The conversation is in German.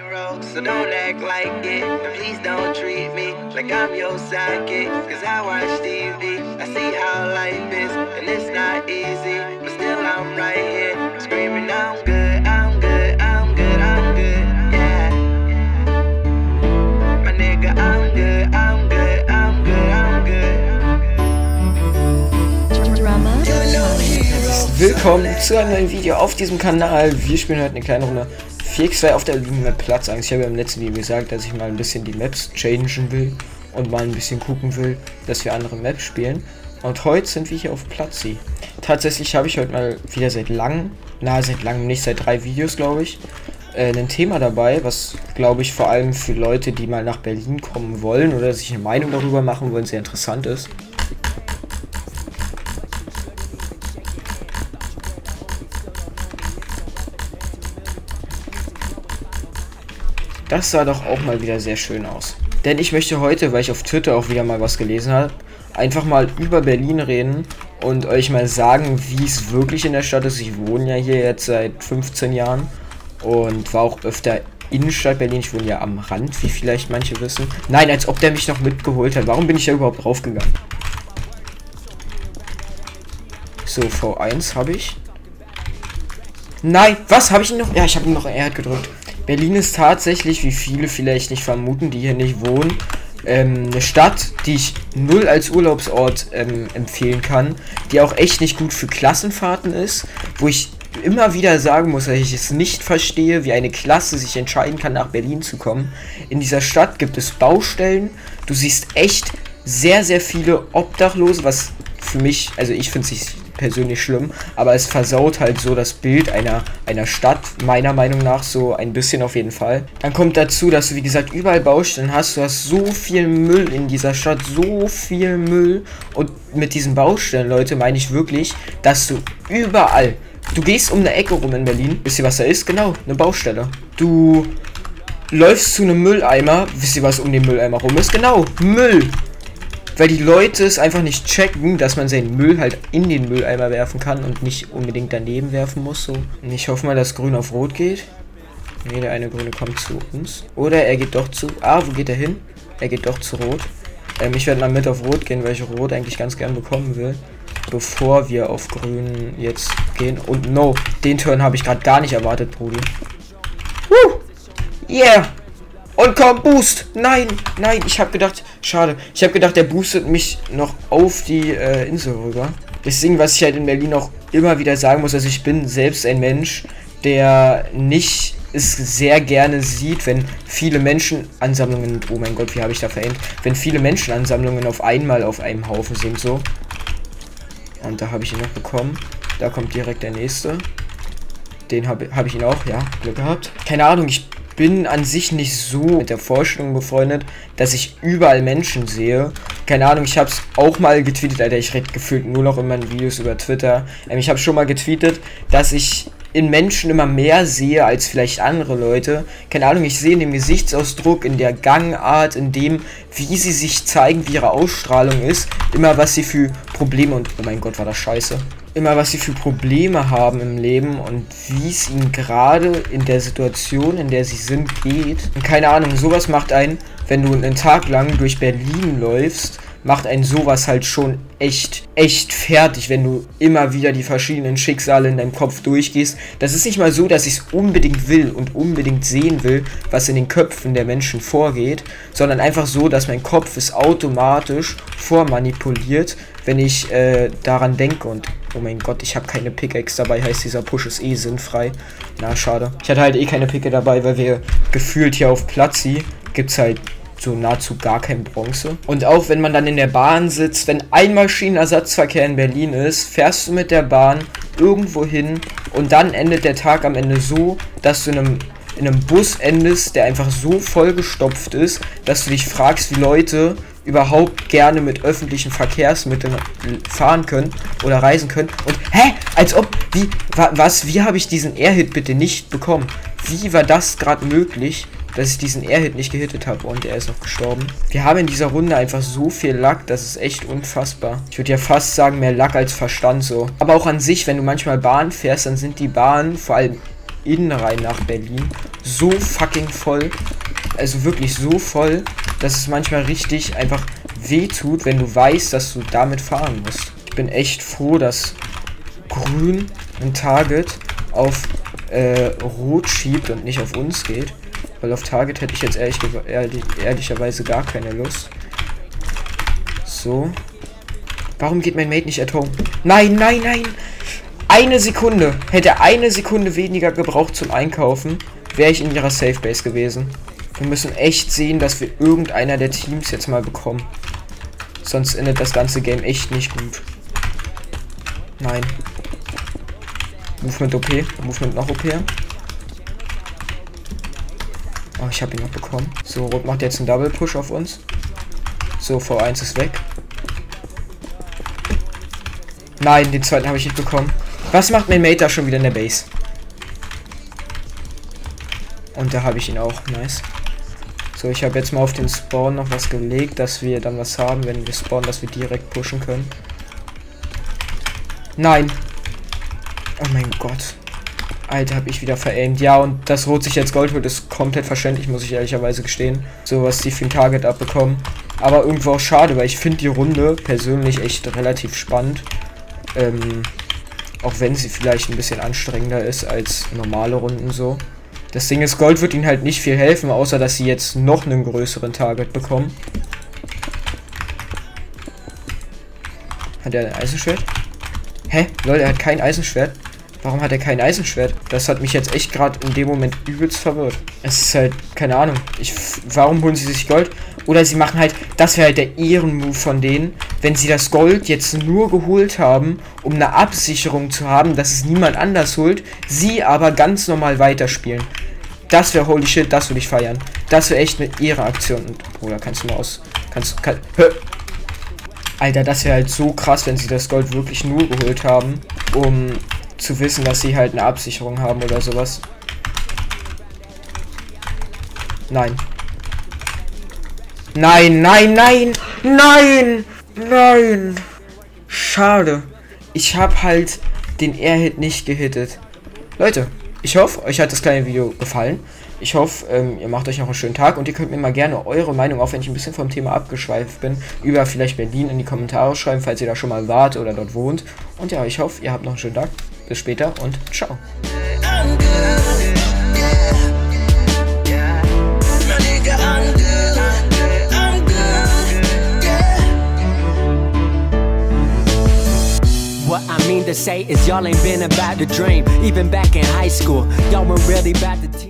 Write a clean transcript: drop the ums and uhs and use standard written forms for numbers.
hero, so don't act like it. And please don't treat me like I'm your sidekick. Cause I watch TV, I see how life is, and it's not easy, but still I'm right here, screaming I'm good, I'm good, I'm good, I'm good, yeah. My nigga, I'm good, I'm good, I'm good, I'm good. Willkommen zu einem neuen Video auf diesem Kanal. Wir spielen heute eine kleine Runde 4x2 auf der Map Platzangst. Ich habe ja im letzten Video gesagt, dass ich mal ein bisschen die Maps changen will und mal ein bisschen gucken will, dass wir andere Maps spielen. Und heute sind wir hier auf Platzi. Tatsächlich habe ich heute mal wieder seit langem nicht, seit 3 Videos glaube ich, ein Thema dabei, was glaube ich vor allem für Leute, die mal nach Berlin kommen wollen oder sich eine Meinung darüber machen wollen, sehr interessant ist. Das sah doch auch mal wieder sehr schön aus. Denn ich möchte heute, weil ich auf Twitter auch wieder mal was gelesen habe, einfach mal über Berlin reden und euch mal sagen, wie es wirklich in der Stadt ist. Ich wohne ja hier jetzt seit 15 Jahren und war auch öfter Innenstadt Berlin. Ich wohne ja am Rand, wie vielleicht manche wissen. Nein, als ob der mich noch mitgeholt hat. Warum bin ich da überhaupt draufgegangen? So, V1 habe ich. Nein, was habe ich ihn noch? Ja, ich habe ihn noch R gedrückt. Berlin ist tatsächlich, wie viele vielleicht nicht vermuten, die hier nicht wohnen, eine Stadt, die ich null als Urlaubsort empfehlen kann, die auch echt nicht gut für Klassenfahrten ist, wo ich immer wieder sagen muss, dass ich es nicht verstehe, wie eine Klasse sich entscheiden kann, nach Berlin zu kommen. In dieser Stadt gibt es Baustellen, du siehst echt sehr, sehr viele Obdachlose, was für mich, also ich finde es persönlich schlimm, aber es versaut halt so das Bild einer Stadt, meiner Meinung nach, so ein bisschen auf jeden Fall. Dann kommt dazu, dass du, wie gesagt, überall Baustellen hast, du hast so viel Müll in dieser Stadt, so viel Müll, und mit diesen Baustellen, Leute, meine ich wirklich, dass du überall, du gehst um eine Ecke rum in Berlin, wisst ihr, was da ist? Genau, eine Baustelle. Du läufst zu einem Mülleimer, wisst ihr, was um den Mülleimer rum ist? Genau, Müll. Weil die Leute es einfach nicht checken, dass man seinen Müll halt in den Mülleimer werfen kann und nicht unbedingt daneben werfen muss. So. Und ich hoffe mal, dass Grün auf Rot geht. Ne, der eine Grüne kommt zu uns. Oder er geht doch zu... Ah, wo geht er hin? Er geht doch zu Rot. Ich werde mal mit auf Rot gehen, weil ich Rot eigentlich ganz gern bekommen will. Bevor wir auf Grün jetzt gehen. Und no, den Turn habe ich gerade gar nicht erwartet, Brudi. Yeah! Und komm, Boost! Nein, nein, ich habe gedacht, schade. Ich habe gedacht, der boostet mich noch auf die Insel rüber. Deswegen, was ich halt in Berlin auch immer wieder sagen muss, also ich bin selbst ein Mensch, der nicht es sehr gerne sieht, wenn viele Menschenansammlungen, oh mein Gott, wie habe ich da verengt, wenn viele Menschenansammlungen auf einmal auf einem Haufen sind, so. Und da habe ich ihn noch bekommen. Da kommt direkt der nächste. Den habe ich ihn auch, ja, Glück gehabt. Keine Ahnung, ich bin an sich nicht so mit der Vorstellung befreundet, dass ich überall Menschen sehe. Keine Ahnung, ich habe es auch mal getweetet, Alter, ich rede gefühlt nur noch in meinen Videos über Twitter. Ich habe schon mal getweetet, dass ich in Menschen immer mehr sehe als vielleicht andere Leute. Keine Ahnung, ich sehe in dem Gesichtsausdruck, in der Gangart, in dem, wie sie sich zeigen, wie ihre Ausstrahlung ist, immer was sie für Probleme und, oh mein Gott, war das scheiße. Immer was sie für Probleme haben im Leben und wie es ihnen gerade in der Situation, in der sie sind, geht. Und keine Ahnung, sowas macht einen, wenn du einen Tag lang durch Berlin läufst, macht einen sowas halt schon echt fertig, wenn du immer wieder die verschiedenen Schicksale in deinem Kopf durchgehst. Das ist nicht mal so, dass ich es unbedingt will und unbedingt sehen will, was in den Köpfen der Menschen vorgeht, sondern einfach so, dass mein Kopf es automatisch vormanipuliert, wenn ich daran denke. Und oh mein Gott, ich habe keine Pickaxe dabei, heißt dieser Push ist eh sinnfrei. Na, schade. Ich hatte halt eh keine Picke dabei, weil wir gefühlt hier auf Platzi gibt's halt so nahezu gar kein Bronze. Und auch wenn man dann in der Bahn sitzt, wenn ein Maschinenersatzverkehr in Berlin ist, fährst du mit der Bahn irgendwo hin und dann endet der Tag am Ende so, dass du in einem Bus endest, der einfach so vollgestopft ist, dass du dich fragst, wie Leute überhaupt gerne mit öffentlichen Verkehrsmitteln fahren können oder reisen können. Und, als ob, wie habe ich diesen Airhit bitte nicht bekommen? Wie war das gerade möglich, dass ich diesen Airhit nicht gehittet habe? Und er ist noch gestorben. Wir haben in dieser Runde einfach so viel Lack, das ist echt unfassbar. Ich würde ja fast sagen, mehr Lack als Verstand so. Aber auch an sich, wenn du manchmal Bahn fährst, dann sind die Bahnen, vor allem innen rein nach Berlin. So fucking voll. Also wirklich so voll, dass es manchmal richtig einfach wehtut, wenn du weißt, dass du damit fahren musst. Ich bin echt froh, dass Grün ein Target auf Rot schiebt und nicht auf uns geht. Weil auf Target hätte ich jetzt ehrlicherweise gar keine Lust. So. Warum geht mein Mate nicht at home? Nein, nein, nein! Eine Sekunde! Hätte eine Sekunde weniger gebraucht zum Einkaufen, wäre ich in ihrer Safe Base gewesen. Wir müssen echt sehen, dass wir irgendeiner der Teams jetzt mal bekommen. Sonst endet das ganze Game echt nicht gut. Nein. Movement OP. Movement noch OP. Oh, ich habe ihn noch bekommen. So, Rot macht jetzt einen Double Push auf uns. So, V1 ist weg. Nein, den zweiten habe ich nicht bekommen. Was macht mein Mate da schon wieder in der Base? Und da habe ich ihn auch. Nice. So, ich habe jetzt mal auf den Spawn noch was gelegt, dass wir dann was haben, wenn wir spawnen, dass wir direkt pushen können. Nein. Oh mein Gott. Alter, habe ich wieder veraimt. Ja, und das Rot sich jetzt Gold holt, ist komplett verständlich, muss ich ehrlicherweise gestehen. So, was die für ein Target abbekommen. Aber irgendwo auch schade, weil ich finde die Runde persönlich echt relativ spannend. Auch wenn sie vielleicht ein bisschen anstrengender ist als normale Runden so. Das Ding ist, Gold wird ihnen halt nicht viel helfen, außer dass sie jetzt noch einen größeren Target bekommen. Hat er ein Eisenschwert? Hä? Lol, er hat kein Eisenschwert. Warum hat er kein Eisenschwert? Das hat mich jetzt echt gerade in dem Moment übelst verwirrt. Es ist halt, keine Ahnung. Warum holen sie sich Gold? Oder sie machen halt, das wäre halt der Ehrenmove von denen, wenn sie das Gold jetzt nur geholt haben, um eine Absicherung zu haben, dass es niemand anders holt, sie aber ganz normal weiterspielen. Das wäre holy shit, das würde ich feiern. Das wäre echt eine Ehre-Aktion. Bruder, kannst du mal aus... Alter, das wäre halt so krass, wenn sie das Gold wirklich nur geholt haben, um zu wissen, dass sie halt eine Absicherung haben oder sowas. Nein. Nein, nein, nein, nein, nein. Schade. Ich habe halt den Airhit nicht gehittet. Leute, ich hoffe, euch hat das kleine Video gefallen. Ich hoffe, ihr macht euch noch einen schönen Tag und ihr könnt mir mal gerne eure Meinung, auch wenn ich ein bisschen vom Thema abgeschweift bin, über vielleicht Berlin in die Kommentare schreiben, falls ihr da schon mal wart oder dort wohnt. Und ja, ich hoffe, ihr habt noch einen schönen Tag. Bis später und ciao. What I mean to say is y'all ain't been about the dream. Even back in high school, y'all weren't really about the team.